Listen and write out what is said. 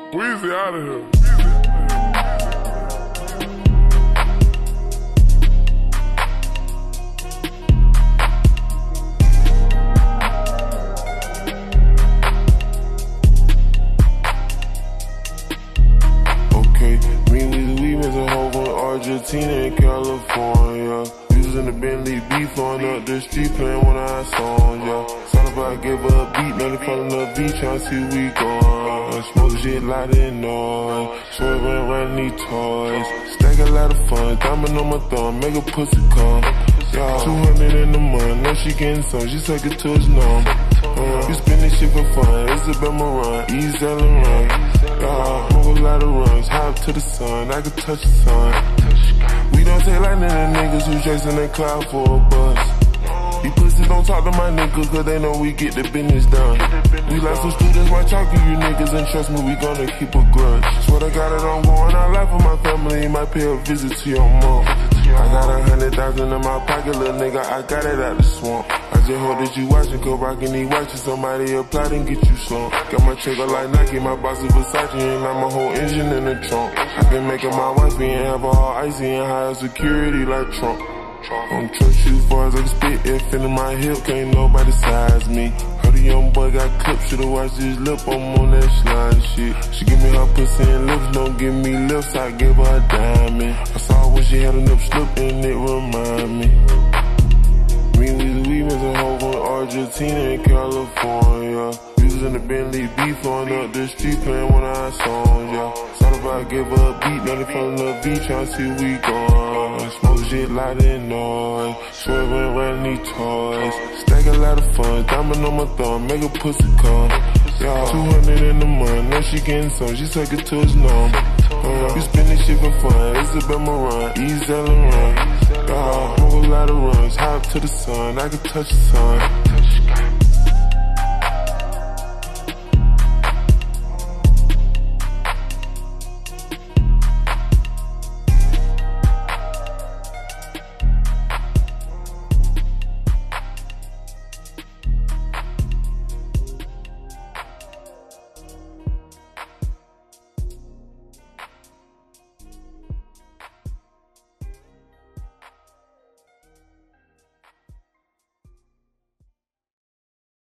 Weezy out of here. Okay, me and we went to Hova, Argentina and California. We was in the Bentley beat, flowing up the street, playing one of our songs, yeah. Thought about give her a beat, now they falling up beat, tryna see we going. Smoke shit loud and noise, swerving around these toys. Stack a lot of fun, diamond on my thumb, make a pussy come. Yeah, 200 in the month, now she getting some, she suck it to his numb. You spend this shit for fun, Isabella run, ease and run. Yeah, move a lot of runs, high up to the sun, I can touch the sun. We don't take like none of niggas who chasing that cloud for a bus. These pussies don't talk to my niggas cause they know we get the business done. We like some students, might talk to you niggas and trust me, we gonna keep a grudge. Swear to God that I'm going out life for my family, might pay a visit to your mom. I got 100,000 in my pocket, little nigga, I got it out the swamp. I just hope that you watching, cause rockin' these watches, somebody applied and get you slumped. Got my trigger like Nike, my boss is Versace, and I'm a whole engine in the trunk. I been making my wife be and have her all icy and high security like Trump. Don't trust you far as I can spit, if in my hip, can't nobody size me. Heard a young boy got clipped, should've watched his lip, I'm on that slime shit. She give me her pussy and lips, don't give me lips, I give her a diamond. I saw when she had a nip slip and it remind me. We went to Hova, Argentina and California. We was in the Bentley beat, flowing up the street, playing one of our songs, yeah. Thought about give her a beat, now they falling up beat, tryna see we going. Smoke shit loud and noise, swerving around these toys. Stack a lot of fun, diamond on my thumb, make a pussy come. Yeah, 200 in the month, now she getting some, she suck it to his numb. You spend this shit for fun, Isabella run, ease and run. Yeah, move a lot of runs, high up to the sun, I can touch the sun.